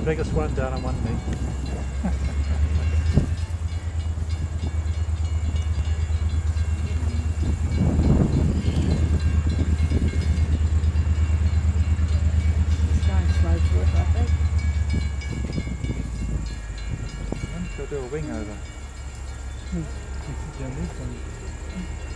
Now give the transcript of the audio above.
the biggest one down on one knee. It's going slow to it, I think. Go do a wing over. It's